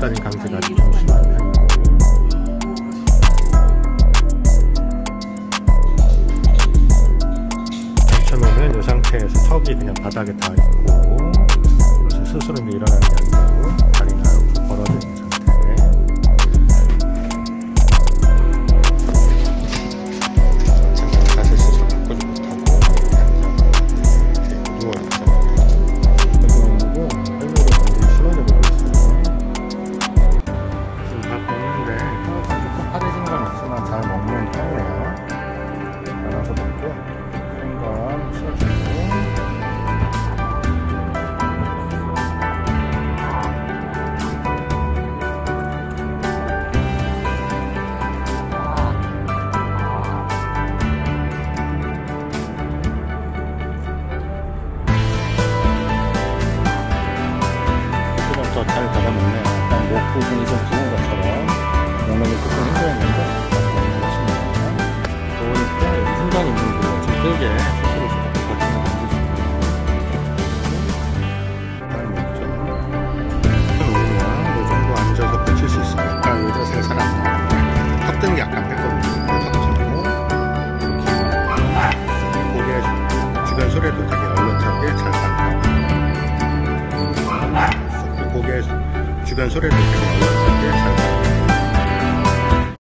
뒷다리 감기가 좀 심한 편이고, 앉혀놓으면 이 상태에서 턱이 그냥 바닥에 닿아 있고, 그래서 스스로 일어나는 게 아니고 다리가 이렇게 벌어져 있는 상태. 잠깐 자세 스스로 바꾸지 못하고 이렇게 누워 있잖아요. 누워있고 헬로로 굉장히 심하게 보고 있어요. 지금 밥 먹는데 조금 파래진 건 있지만 잘 먹는 편이에요. 알아서 먹고 한번 쉬어주고, 더 잘 받아먹네요. 약간 목 부분이 좀 부은 것처럼 먹는 게 조금 힘들었는데 더우니까 여기 순간 있는 거 좀 크게 스스로 좀 버티면 누우면 이 정도 앉아서 버틸 수 있어요. 아까 이 자세가 잘 안 나오는데 턱 드는 게 약간 뺐거든요. 턱 들고 이렇게 고개 주변 소리도 되게 얼렁차게 잘 받고, 고개 주변 소리도 되게 얼렁차게 잘